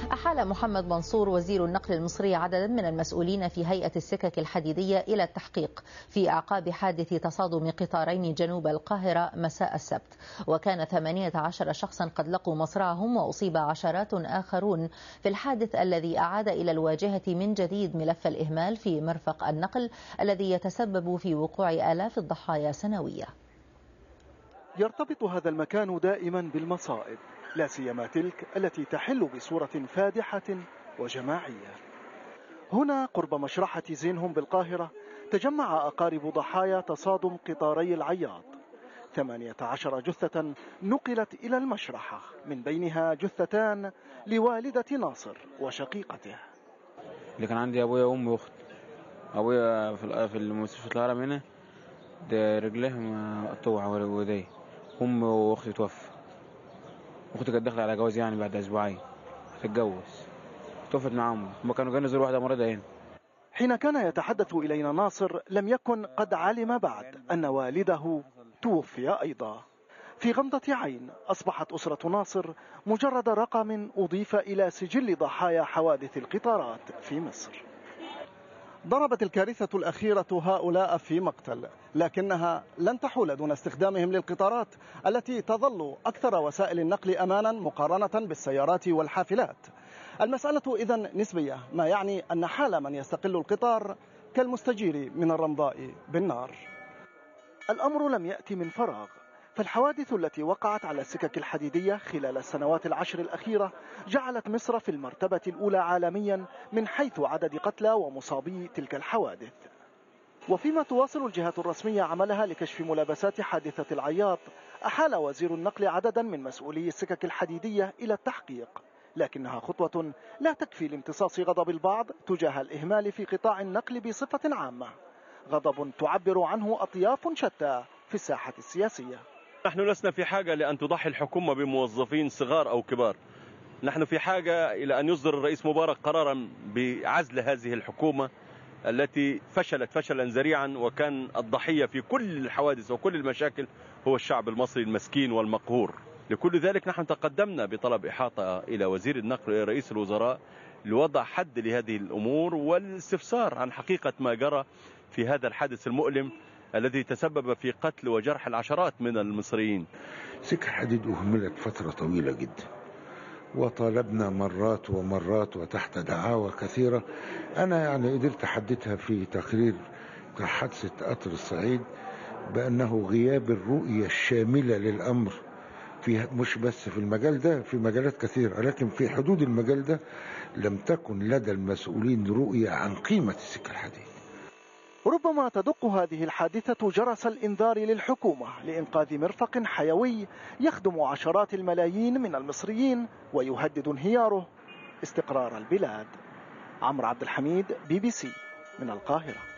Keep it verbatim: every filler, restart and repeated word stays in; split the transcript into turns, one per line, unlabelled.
أحال محمد منصور وزير النقل المصري عددا من المسؤولين في هيئة السكك الحديدية إلى التحقيق في أعقاب حادث تصادم قطارين جنوب القاهرة مساء السبت، وكان ثمانية عشر شخصا قد لقوا مصرعهم وأصيب عشرات آخرون في الحادث الذي أعاد إلى الواجهة من جديد ملف الإهمال في مرفق النقل الذي يتسبب في وقوع آلاف الضحايا سنويا.
يرتبط هذا المكان دائما بالمصائب، لا سيما تلك التي تحل بصورة فادحة وجماعية. هنا قرب مشرحة زينهم بالقاهرة تجمع أقارب ضحايا تصادم قطاري العياط. ثمانية عشر جثة نقلت إلى المشرحة، من بينها جثتان لوالدة ناصر وشقيقته.
اللي كان عندي أبويا وأمي وأخت. أبويا في المستشفى الهرم هنا ده رجله مقطوعة وإيديه. أمي وأختي توفى. أختي كانت داخلة على جواز يعني بعد أسبوعين هتتجوز، توفت معاهم. هما كانوا جايين يزوروا واحدة مريضة هنا.
حين كان يتحدث إلينا ناصر لم يكن قد علم بعد أن والده توفي أيضا. في غمضة عين أصبحت أسرة ناصر مجرد رقم أضيف إلى سجل ضحايا حوادث القطارات في مصر. ضربت الكارثة الأخيرة هؤلاء في مقتل، لكنها لن تحول دون استخدامهم للقطارات التي تظل أكثر وسائل النقل أمانا مقارنة بالسيارات والحافلات. المسألة إذن نسبية، ما يعني أن حال من يستقل القطار كالمستجير من الرمضاء بالنار. الأمر لم يأتي من فراغ، فالحوادث التي وقعت على السكك الحديدية خلال السنوات العشر الأخيرة جعلت مصر في المرتبة الأولى عالميا من حيث عدد قتلى ومصابي تلك الحوادث. وفيما تواصل الجهات الرسمية عملها لكشف ملابسات حادثة العياط، أحال وزير النقل عددا من مسؤولي السكك الحديدية إلى التحقيق، لكنها خطوة لا تكفي لامتصاص غضب البعض تجاه الإهمال في قطاع النقل بصفة عامة، غضب تعبر عنه أطياف شتى في الساحة السياسية.
نحن لسنا في حاجة لأن تضحي الحكومة بموظفين صغار أو كبار. نحن في حاجة إلى أن يصدر الرئيس مبارك قرارا بعزل هذه الحكومة التي فشلت فشلا ذريعا، وكان الضحية في كل الحوادث وكل المشاكل هو الشعب المصري المسكين والمقهور. لكل ذلك نحن تقدمنا بطلب إحاطة إلى وزير النقل رئيس الوزراء لوضع حد لهذه الأمور والاستفسار عن حقيقة ما جرى في هذا الحادث المؤلم الذي تسبب في قتل وجرح العشرات من المصريين.
سكة الحديد أهملت فترة طويلة جدا، وطالبنا مرات ومرات وتحت دعاوى كثيرة. أنا يعني قدرت أحددها في تقرير حادثة قطر الصعيد بأنه غياب الرؤية الشاملة للأمر، في مش بس في المجال ده، في مجالات كثيرة، لكن في حدود المجال ده لم تكن لدى المسؤولين رؤية عن قيمة السكة الحديد.
ربما تدق هذه الحادثة جرس الإنذار للحكومة لإنقاذ مرفق حيوي يخدم عشرات الملايين من المصريين ويهدد انهياره استقرار البلاد. عمرو عبد الحميد، بي بي سي من القاهرة.